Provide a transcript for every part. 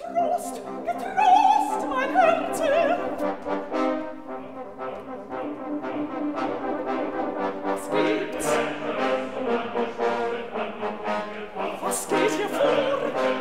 Getrost, getrost, mein Herze! Was gibt's? Was geht hier vor?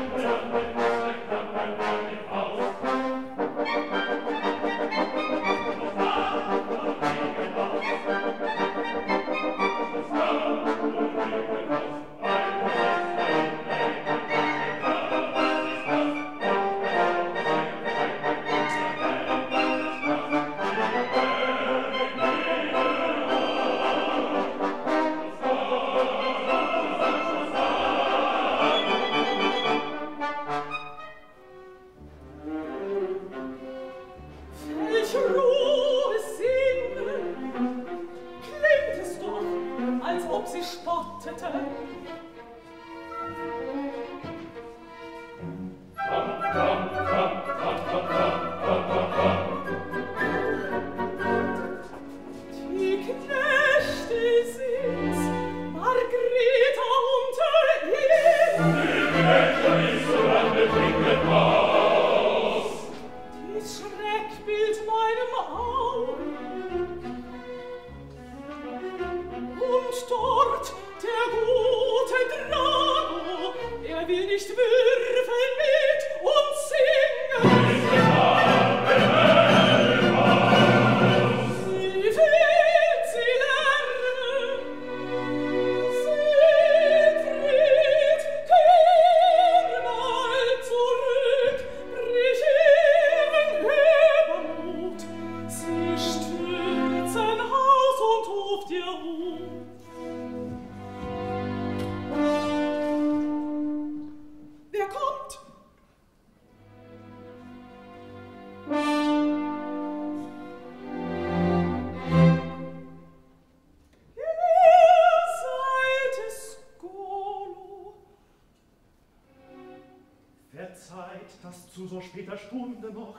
Zu so später Stunde noch.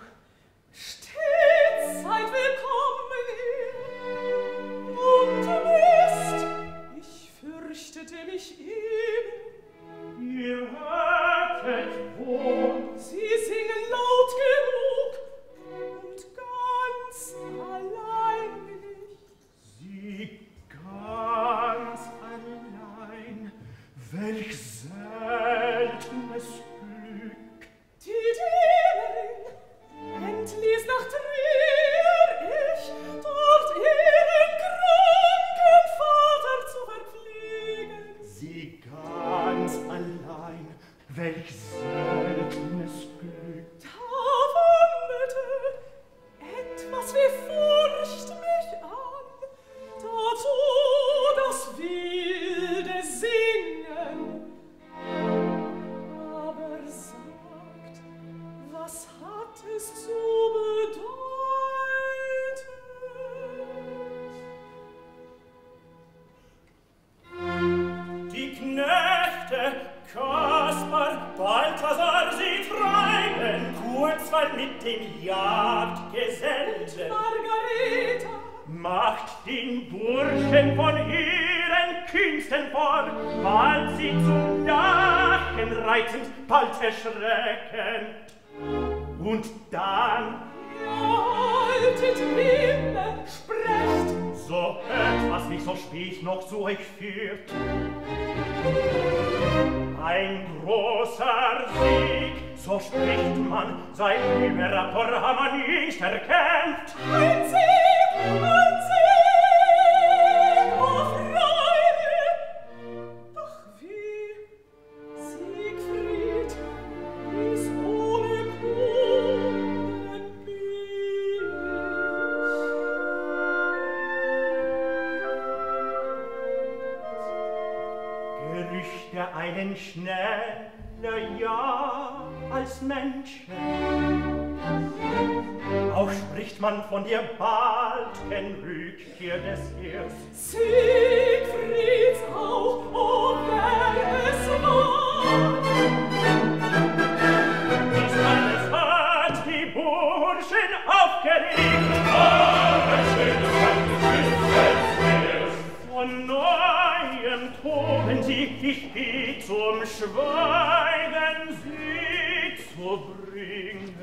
Stets seid willkommen hier. Und wisst, ich fürchtete mich eben. Ihr hörtet wohl. Sie singen laut genug und ganz allein bin ich. Sie ganz allein. Welch seltenes Glück. Die Dienerin entließ nach Trier ich, dort ihren kranken Vater zu verpflegen. Sie ganz allein, welch seltenes Glück. Da wandelte etwas wie Furcht mich an, dazu das wilde Singen. Aber sagt, was hat es zu bedeuten? Die Knechte, Kaspar, Balthasar, sie treiben kurzweil mit den Jagdgesellen. Margareta macht den Burschen von ihren Künsten fort, bald sie zum Lachen reizend, bald erschreckend. Und dann haltet inne, sprecht, so hört, was mich so spät noch zu euch führt. Ein großer Sieg, so spricht man, seit Imperator Hammer nicht erkämpft. ein Sieg, oh Freude! Doch wie Siegfried ist ohne Kunden billig. Gerüchte einen schneller, ja, als Menschen. Auch spricht man von der baldigen Rückkehr des Heers. Siegfrieds auch, oh wer es war. Dies alles hat die Burschen aufgeregt. Aber von neuem toben sie, ich geh zum Schweigen sitzen. zu bringen.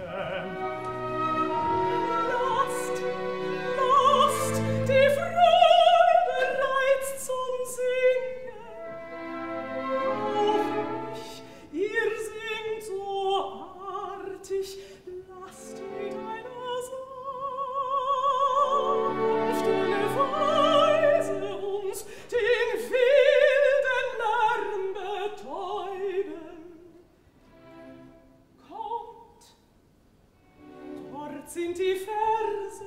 Lasst die Freude reizt zum Singen. Auf mich, ihr singt so artig, lasst mit einer sanften Weise uns den wilden Lärm betäuben. Kommt, dort sind die Verse.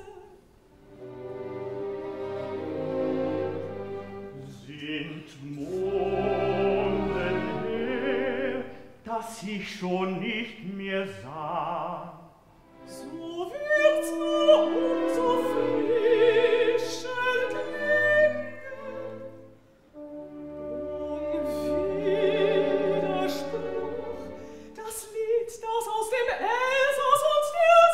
Sind Monden her, dass ich schon nicht mehr sah. So wird's nur umso frischer klingen. Widerspruch, das Lied, das aus dem Elsass uns der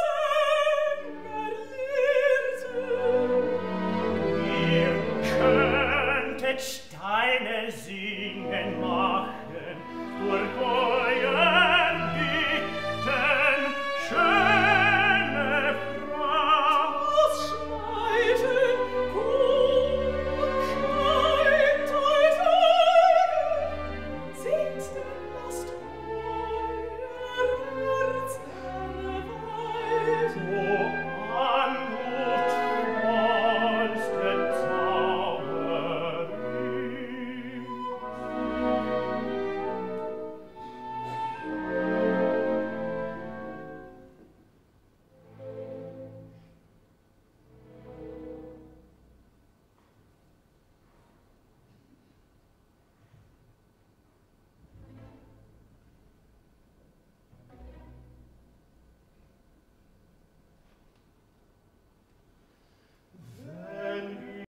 Sänger lehrte. Ihr könntet Steine singen machen durch euer